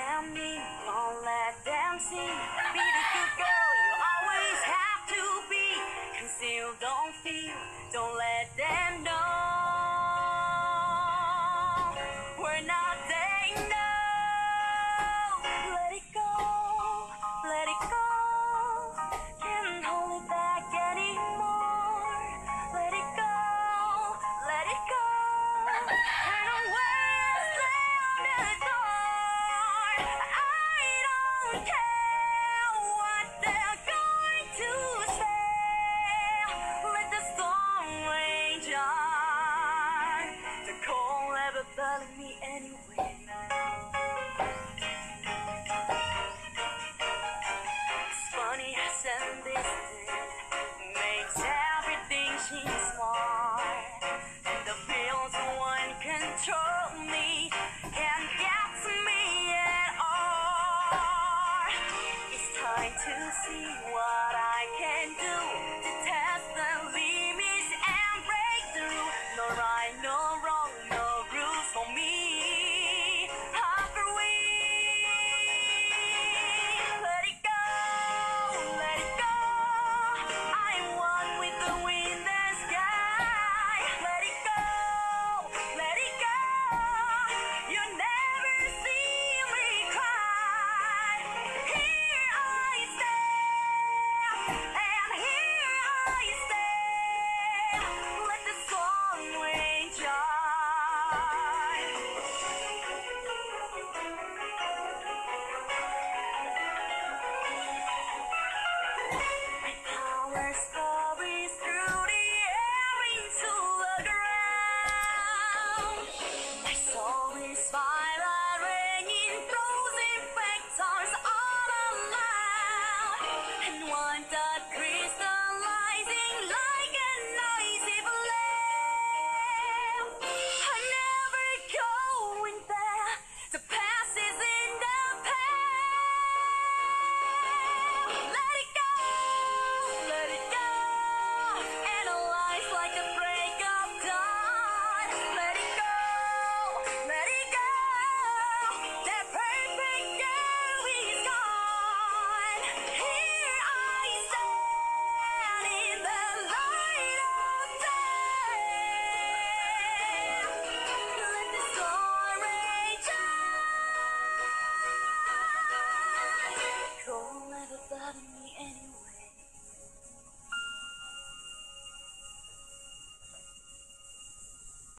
them in, don't let them see. Be the good girl you always have to be. Conceal, don't feel, don't let them know. We're not saying no. Let it go, let it go. Can't hold it back anymore. Let it go, let it go. Turn away, slam the door. I don't care what they're going to say. Let the storm rage on. The cold never burning me anyway. It's funny how some this makes everything seem smart. And the feels won't control me, can't get to me at all. It's time to see what